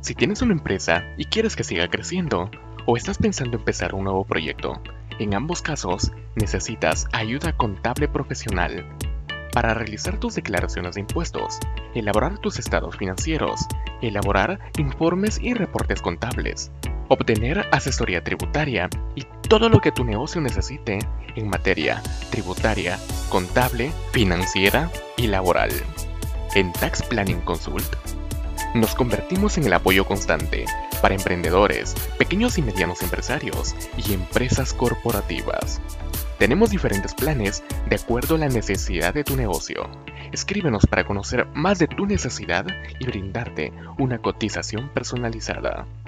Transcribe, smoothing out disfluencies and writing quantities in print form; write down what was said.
Si tienes una empresa y quieres que siga creciendo, o estás pensando empezar un nuevo proyecto, en ambos casos necesitas ayuda contable profesional para realizar tus declaraciones de impuestos, elaborar tus estados financieros, elaborar informes y reportes contables, obtener asesoría tributaria y todo lo que tu negocio necesite en materia tributaria, contable, financiera y laboral. En Tax Planning Consult nos convertimos en el apoyo constante para emprendedores, pequeños y medianos empresarios y empresas corporativas. Tenemos diferentes planes de acuerdo a la necesidad de tu negocio. Escríbenos para conocer más de tu necesidad y brindarte una cotización personalizada.